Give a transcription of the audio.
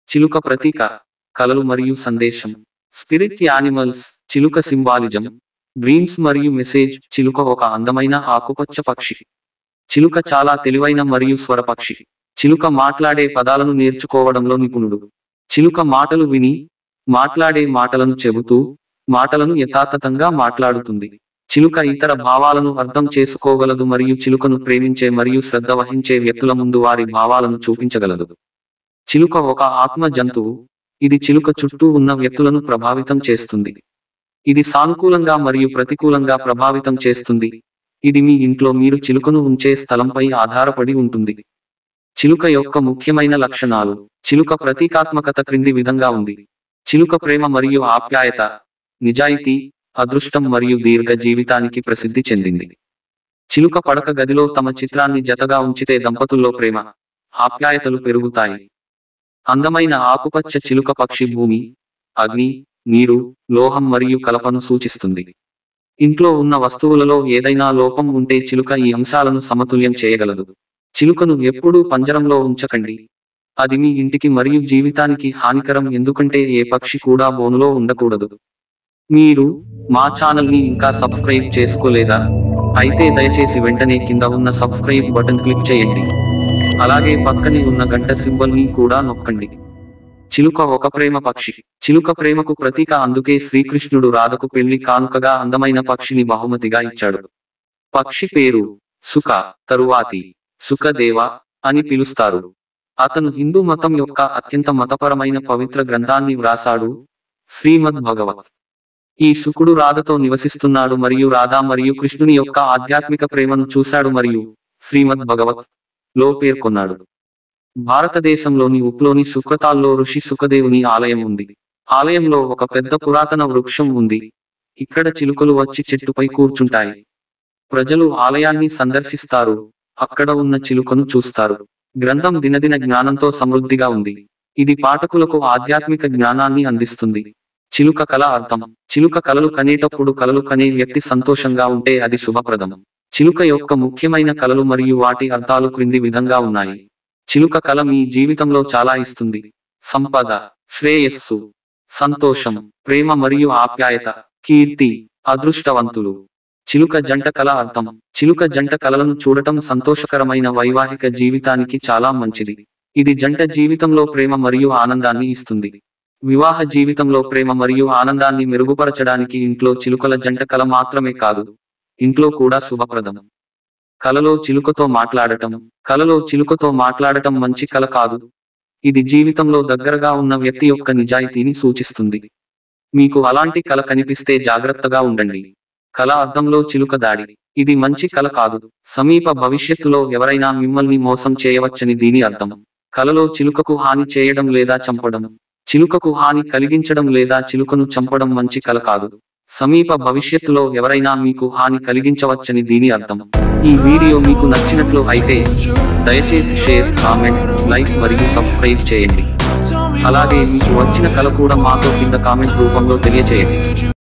చిలుక ప్రతీక, కలలు మరియు సందేశం. స్పిరిట్ యానిమల్స్, చిలుక సింబాలిజం, డ్రీమ్స్ మరియు మెసేజ్. చిలుక ఒక అందమైన ఆకుపచ్చ పక్షి. చిలుక చాలా తెలివైన మరియు స్వరపక్షి. చిలుక మాట్లాడే పదాలను నేర్చుకోవడంలో నిపుణుడు. చిలుక మాటలు విని, మాట్లాడే మాటలను చెబుతూ, మాటలను యథాతథంగా మాట్లాడుతుంది. చిలుక ఇతర భావాలను అర్థం చేసుకోగలదు మరియు చిలుకను ప్రేమించే మరియు శ్రద్ధ వహించే వ్యక్తుల ముందు వారి భావాలను చూపించగలదు. చిలుక ఒక ఆత్మ జంతువు. ఇది చిలుక చుట్టూ ఉన్న వ్యక్తులను ప్రభావితం చేస్తుంది. ఇది సానుకూలంగా మరియు ప్రతికూలంగా ప్రభావితం చేస్తుంది. ఇది మీ ఇంట్లో మీరు చిలుకను ఉంచే స్థలంపై ఆధారపడి ఉంటుంది. చిలుక యొక్క ముఖ్యమైన లక్షణాలు. చిలుక ప్రతీకాత్మకత క్రింది విధంగా ఉంది. చిలుక ప్రేమ మరియు ఆప్యాయత, నిజాయితీ, అదృష్టం మరియు దీర్ఘ జీవితానికి ప్రసిద్ధి చెందింది. చిలుక పడక గదిలో తమ చిత్రాన్ని జతగా ఉంచితే దంపతుల్లో ప్రేమ, ఆప్యాయతలు పెరుగుతాయి. అందమైన ఆకుపచ్చ చిలుక పక్షి భూమి, అగ్ని, నీరు, లోహం మరియు కలపను సూచిస్తుంది. ఇంట్లో ఉన్న వస్తువులలో ఏదైనా లోపం ఉంటే చిలుక ఈ అంశాలను సమతుల్యం చేయగలదు. చిలుకను ఎప్పుడూ పంజరంలో ఉంచకండి. అది మీ ఇంటికి మరియు జీవితానికి హానికరం ఎందుకంటే ఏ పక్షి కూడా బోనులో ఉండకూడదు. మీరు మా ఛానల్ని ఇంకా సబ్స్క్రైబ్ చేసుకోలేదా? అయితే దయచేసి వెంటనే కింద ఉన్న సబ్స్క్రైబ్ బటన్ క్లిక్ చేయండి. అలాగే పక్కనే ఉన్న గంట సింబల్ని కూడా నొక్కండి. చిలుక ఒక ప్రేమ పక్షి. చిలుక ప్రేమకు ప్రతీక. అందుకే శ్రీకృష్ణుడు రాధకు పెళ్లి కానుకగా అందమైన పక్షిని బహుమతిగా ఇచ్చాడు. పక్షి పేరు సుఖ, తరువాతి సుఖదేవ అని పిలుస్తారు. అతను హిందూ మతం యొక్క అత్యంత మతపరమైన పవిత్ర గ్రంథాన్ని వ్రాసాడు, శ్రీమద్ భగవత్. ఈ శుకుడు రాధతో నివసిస్తున్నాడు మరియు రాధా మరియు కృష్ణుని యొక్క ఆధ్యాత్మిక ప్రేమను చూశాడు మరియు శ్రీమద్ భగవత్ లో పేర్కొన్నాడు. భారతదేశంలోని ఉప్లోని సుక్రతాల్లో ఋషి సుఖదేవుని ఆలయం ఉంది. ఆలయంలో ఒక పెద్ద పురాతన వృక్షం ఉంది. ఇక్కడ చిలుకలు వచ్చి చెట్టుపై కూర్చుంటాయి. ప్రజలు ఆలయాన్ని సందర్శిస్తారు, అక్కడ ఉన్న చిలుకను చూస్తారు. గ్రంథం దినదిన జ్ఞానంతో సమృద్ధిగా ఉంది. ఇది పాఠకులకు ఆధ్యాత్మిక జ్ఞానాన్ని అందిస్తుంది. చిలుక కల అర్థం. చిలుక కలలు కనేటప్పుడు కలలు కనే వ్యక్తి సంతోషంగా ఉంటే అది శుభప్రదం. చిలుక యొక్క ముఖ్యమైన కలలు మరియు వాటి అర్థాలు క్రింది విధంగా ఉన్నాయి. చిలుక కల మీ జీవితంలో చాలా ఇస్తుంది. సంపద, శ్రేయస్సు, సంతోషం, ప్రేమ మరియు ఆప్యాయత, కీర్తి, అదృష్టవంతులు. చిలుక జంట కల అర్థం. చిలుక జంట కలలను చూడటం సంతోషకరమైన వైవాహిక జీవితానికి చాలా మంచిది. ఇది జంట జీవితంలో ప్రేమ మరియు ఆనందాన్ని ఇస్తుంది. వివాహ జీవితంలో ప్రేమ మరియు ఆనందాన్ని మెరుగుపరచడానికి ఇంట్లో చిలుకల జంట కల మాత్రమే కాదు, ఇంట్లో కూడా శుభప్రదం. కలలో చిలుకతో మాట్లాడటం. కలలో చిలుకతో మాట్లాడటం మంచి కల కాదు. ఇది జీవితంలో దగ్గరగా ఉన్న వ్యక్తి యొక్క నిజాయితీని సూచిస్తుంది. మీకు అలాంటి కల కనిపిస్తే జాగ్రత్తగా ఉండండి. కల అర్థంలో చిలుక దాడి. ఇది మంచి కల కాదు. సమీప భవిష్యత్తులో ఎవరైనా మిమ్మల్ని మోసం చేయవచ్చని దీని అర్థం. కలలో చిలుకకు హాని చేయడం లేదా చంపడం. చిలుకకు హాని కలిగించడం లేదా చిలుకను చంపడం మంచి కల కాదు. సమీప భవిష్యత్తులో ఎవరైనా మీకు హాని కలిగించవచ్చని దీని అర్థం. ఈ వీడియో మీకు నచ్చినట్లు అయితే దయచేసి షేర్, కామెంట్, లైక్ మరియు సబ్స్క్రైబ్ చేయండి. అలాగే మీకు వచ్చిన కల కూడా మాతో కింద కామెంట్ రూపంలో తెలియచేయండి.